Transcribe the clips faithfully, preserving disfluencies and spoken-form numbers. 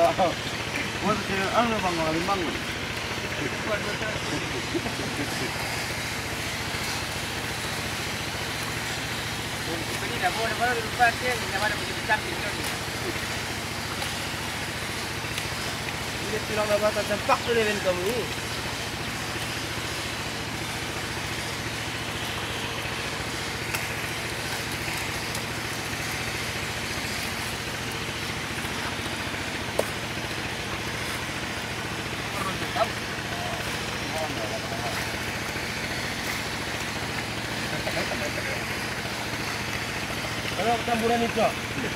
Buat kecil anu bang, limbang. Ini dah boleh baru lupa dia, dah ada macam cantik tu. Ini tulang dah batang campak tu level kamu ni. Kalau campuran itu.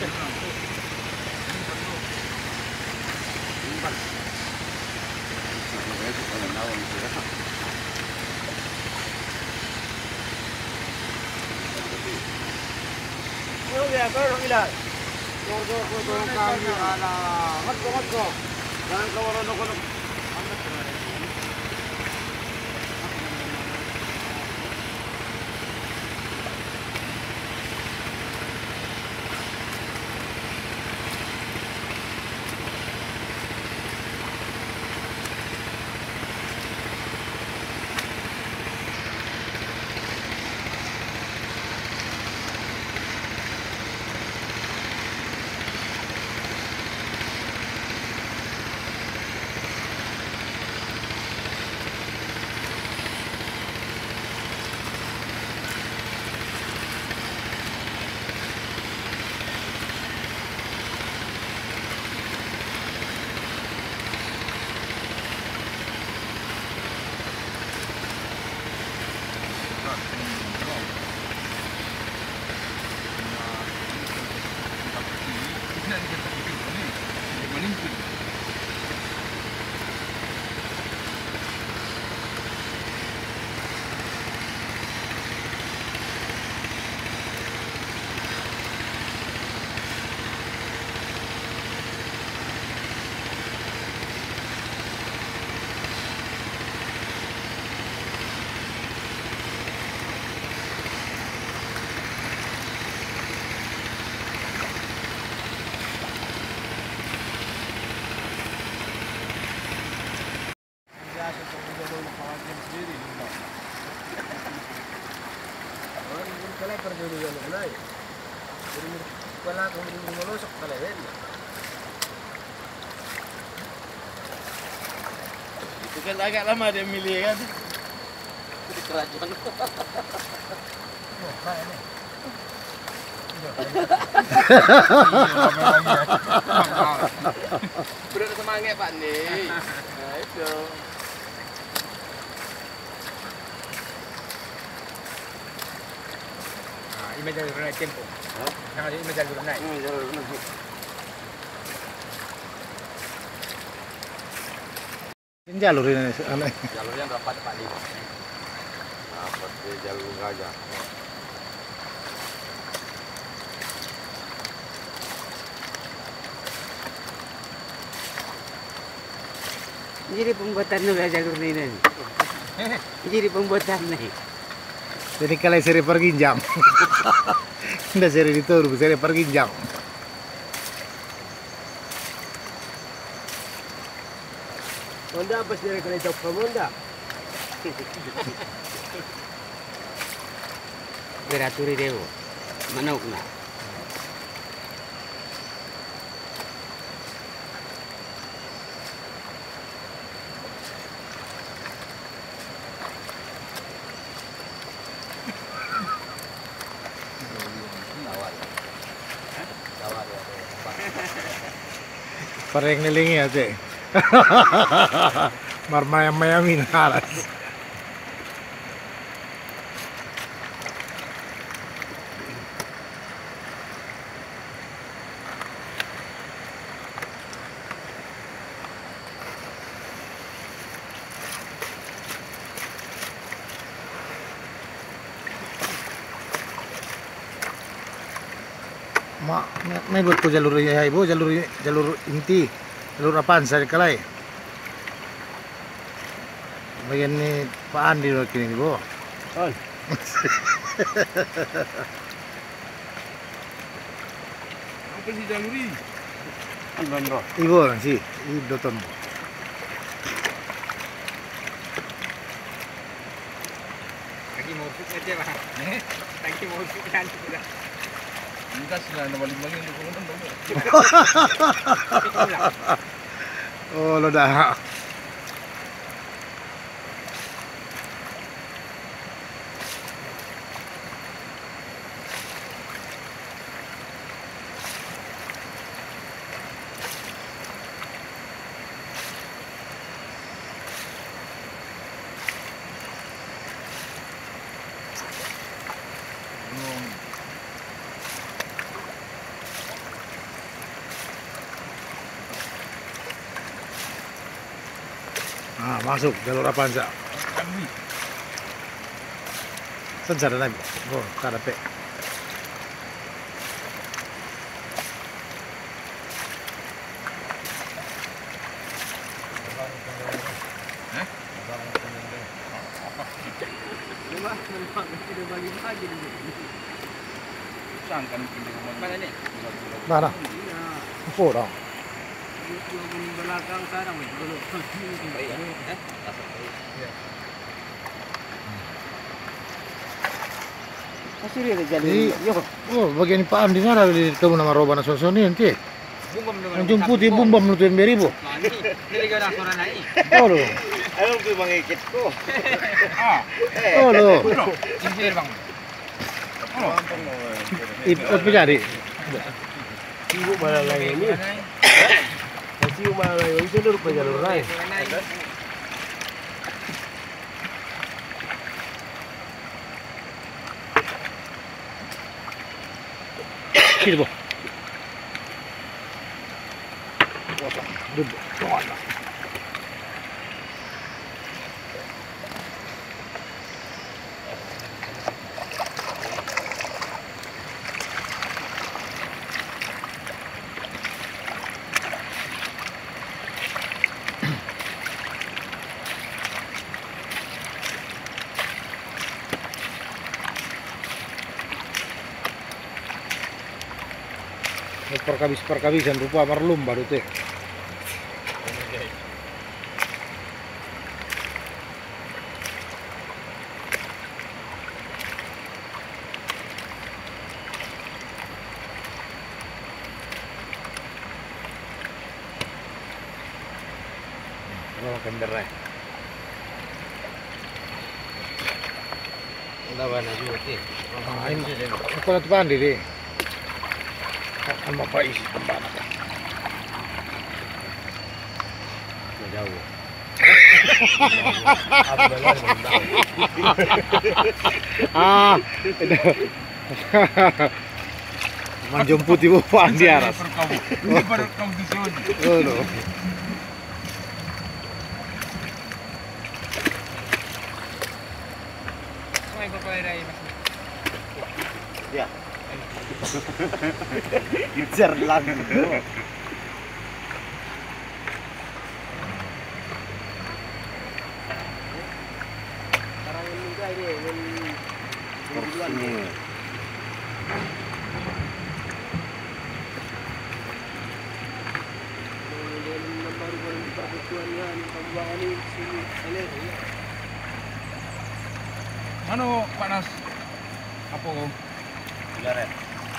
Oh ya, kau orang ilah. Kau kau kau kau kami ala. Mat kau mat kau. Jangan kau orang kau kau. Kalau pergi dulu mulai, kalau kemudian melosok kalau ini, itu kan agak lama dia milih kan, di kerajaan. Oh, kayak ini. Berat semangat Pak nih, nah itu. Ini jalur naik tempo. Jangan ini jalur naik. Ini jalur naik. Ini jalur ini aneh. Jalurnya berapa Pak Lima? Dapat di jalur gajah. Jadi pembuatan nggak jalur ini. Jadi pembuatan nih. Jadi kalau seri pergi jam, tidak seri ditur, seri pergi jam. Honda apa sih kena jawab kamu Honda? Beraturi dewo, manok na. Pareng nilingi ate. Marmayam-mayamin halas. Ma, may buat ko jalur ya ibu, jalur jalur inti, jalur apaan saya kalay. Bagian ni paan di luar kini ibu. Oh. Apa sih jaluri? Andando. Ibu sih, ini doton. Kaki mau usuk aja lah. Kaki mau usuk kan sudah. Minta sila na balik-balik yung kumuntan daw mo. Oh, lo dah. Ah, masuk jalur Avanza. Saan na nabi? Oh, karape. Saan ka nang pinagawa? Mana ni? Mana? Upo dong. Yung belakang sekarang ni. Dulu. Eh? Kasih dia jadi. Jadi, Yo. oh, bagian paan di mana di kamu nama roba na sosoni nanti? Bumbam dengan. Ang jumputi bumbam nutuin beribu. Mani. Niligaw na suara nai. Oh lo, Alam ko yung mangikit ko. Ah. oh lo. Sisir bang. Ikut mencari. Ibu malah lagi ini. Kasih malah lagi ini jalur pe jalur lain. Sini boh. Duduk. Perkabis-perkabisan rupa marlum baru teh. Kalau kendaraan. Lawan aja okey. Ah, ini aku lihat pandi deh. Sama Pak isi tempat. Jauh. Ah, menjemput ibu Pak di atas. Hindi pa rin kondisyon. Oh, no. May papayray mas. Ya. Gitar lang. Parang yung guy ni, yung individual ni. Ano, panas? Apo ko? Sigaret.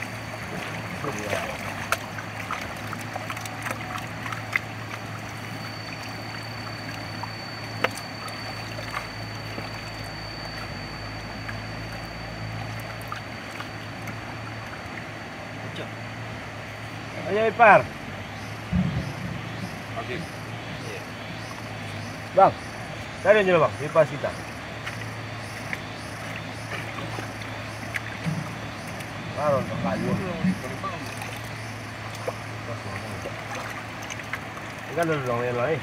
Ayo Ipar. Oke. Bang. Cari aja bang, di pas kita. Baru untuk kayu. Kan ada dong yang lain.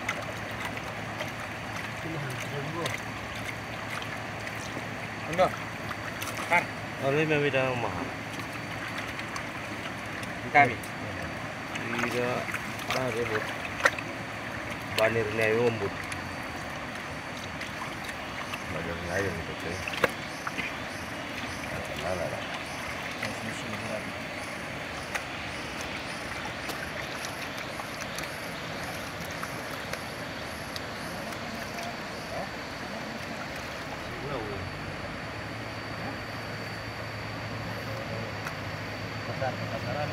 Enggak. Kan. Oleh memang mahal. Kami. Tidak ada rebut. Banirnya yombut. Banirnya yang itu sih. Lah lah. Pasar, pasaran.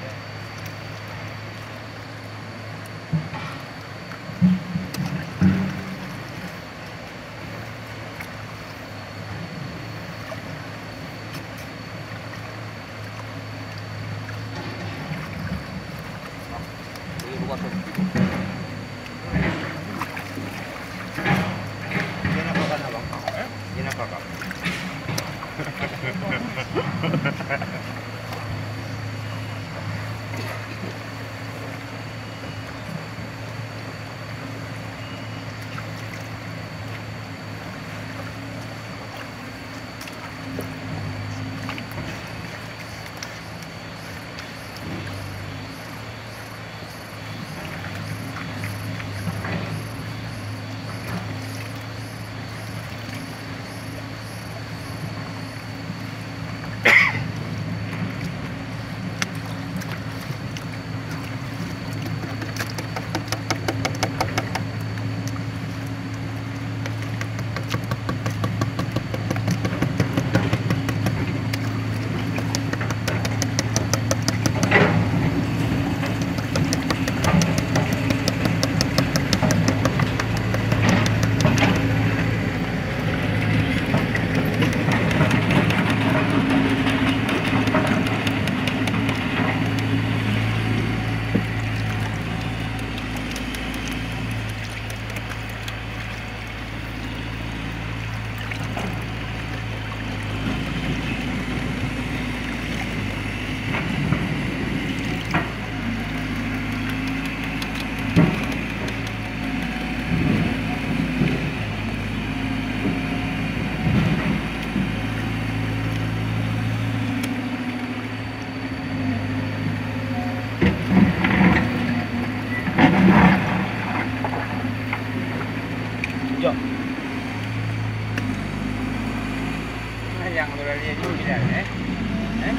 Yang udah lihat dulu tidak, eh? Eh?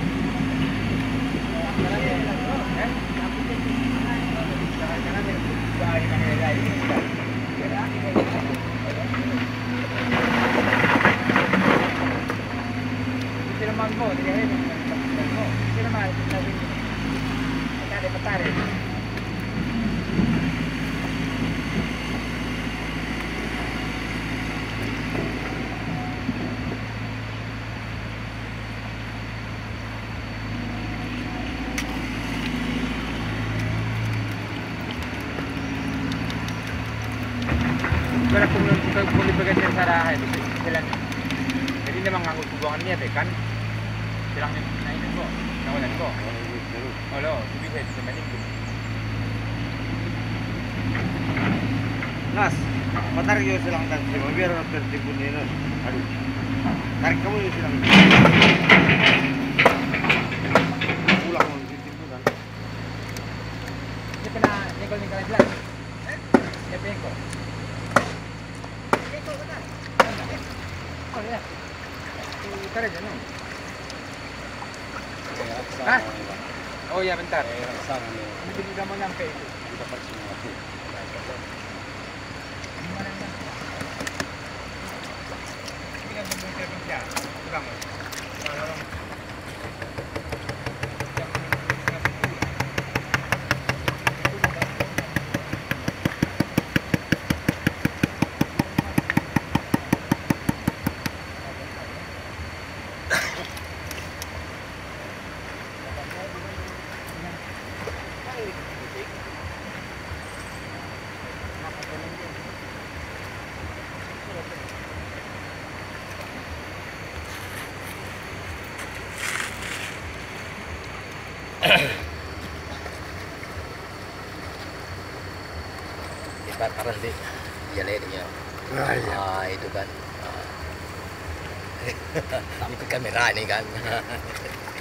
Eh? Jangan-jangan yang dari mana lagi? Sila mangko, tidak ada mangko. Sila mahal, sabi niyo. Patare, patare. Pero kung kung ibigay sa arahay, sila jadi memang nganggo kubangan niya deh kan. Silang nainin ko, nawalan ko. Olo, ibigay sa maning ko. Nas, matar yo silang dan si biar tertipu nino. Aduh. Tarik kamu yo silang. Pulang mau ditipu kan. Dia kena nyekel-nyekel aja. Eh? Dia bengkok. Oh ya. Bentar aja nih. Hah? Oh ya bentar. Mungkin udah mau nyampe itu. Dapat semua tuh. Gimana nih? Kita tunggu telepon ya. Tukang. Kalau Ibarat karena di jalannya. Ah, iya. Ah, itu kan. Ah. Itu kamera nih kan.